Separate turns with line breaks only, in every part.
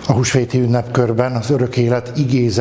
A húsvéti ünnepkörben az örök élet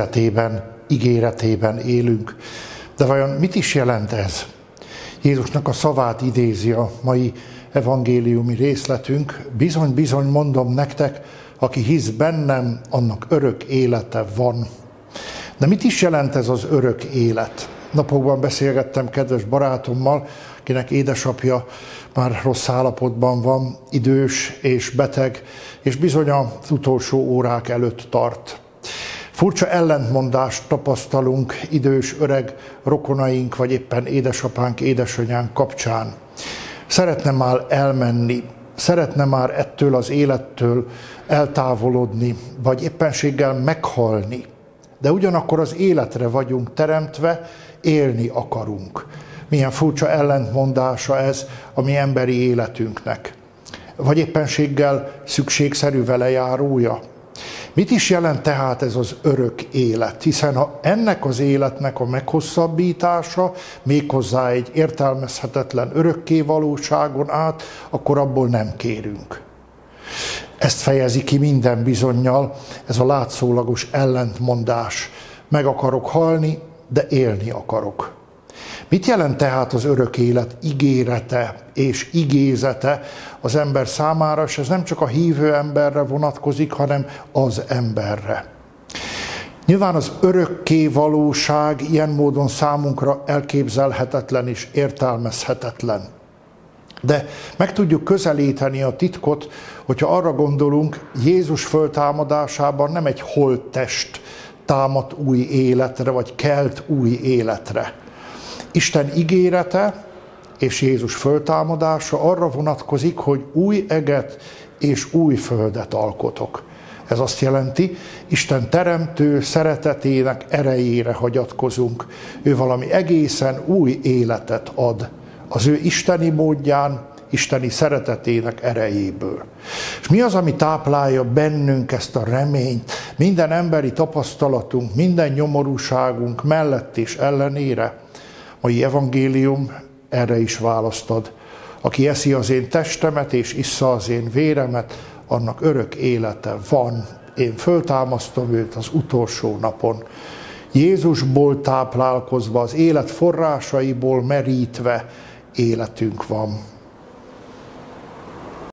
ígéretében élünk. De vajon mit is jelent ez? Jézusnak a szavát idézi a mai evangéliumi részletünk. Bizony, bizony mondom nektek, aki hisz bennem, annak örök élete van. De mit is jelent ez az örök élet? Napokban beszélgettem kedves barátommal, akinek édesapja már rossz állapotban van, idős és beteg, és bizony az utolsó órák előtt tart. Furcsa ellentmondást tapasztalunk idős, öreg rokonaink, vagy éppen édesapánk, édesanyánk kapcsán. Szeretne már elmenni, szeretne már ettől az élettől eltávolodni, vagy éppenséggel meghalni. De ugyanakkor az életre vagyunk teremtve, élni akarunk. Milyen furcsa ellentmondása ez a mi emberi életünknek. Vagy éppenséggel szükségszerű velejárója. Mit is jelent tehát ez az örök élet? Hiszen ha ennek az életnek a meghosszabbítása, méghozzá egy értelmezhetetlen örökké valóságon át, akkor abból nem kérünk. Ezt fejezi ki minden bizonnyal ez a látszólagos ellentmondás. Meg akarok halni, de élni akarok. Mit jelent tehát az örök élet ígérete és igézete az ember számára, és ez nem csak a hívő emberre vonatkozik, hanem az emberre. Nyilván az örökké valóság ilyen módon számunkra elképzelhetetlen és értelmezhetetlen. De meg tudjuk közelíteni a titkot, hogyha arra gondolunk, Jézus föltámadásában nem egy holttest támadt új életre, vagy kelt új életre. Isten ígérete és Jézus föltámadása arra vonatkozik, hogy új eget és új földet alkotok. Ez azt jelenti, Isten teremtő szeretetének erejére hagyatkozunk. Ő valami egészen új életet ad az ő isteni módján, isteni szeretetének erejéből. És mi az, ami táplálja bennünk ezt a reményt, minden emberi tapasztalatunk, minden nyomorúságunk mellett és ellenére? Mai evangélium erre is választ ad. Aki eszi az én testemet és issza az én véremet, annak örök élete van. Én föltámasztom őt az utolsó napon. Jézusból táplálkozva, az élet forrásaiból merítve életünk van.